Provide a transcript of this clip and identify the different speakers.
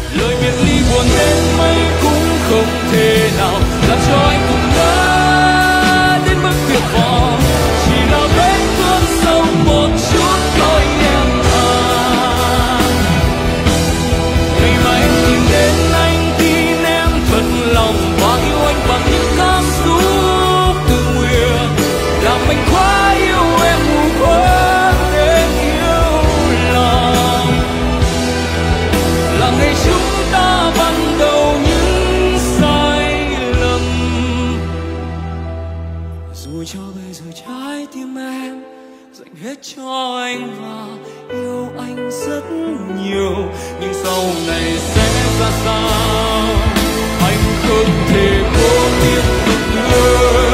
Speaker 1: lời biệt ly buồn đến mấy cũng không thể nào làm cho anh cũng đã đến mức tuyệt vọng. Chỉ là vết thương sâu một chút thôi em à. Ngày mà em tìm đến anh tin em thật lòng và yêu anh bằng những cảm xúc tự nguyện, làm anh quá yêu em mù quáng đến yêu lòng. Là ngày chúng ta ban đầu những sai lầm, dù cho bây giờ trái tim em dành hết cho anh và yêu anh rất nhiều, nhưng sau này sẽ ra sao anh không thể cố tiếp tục nữa.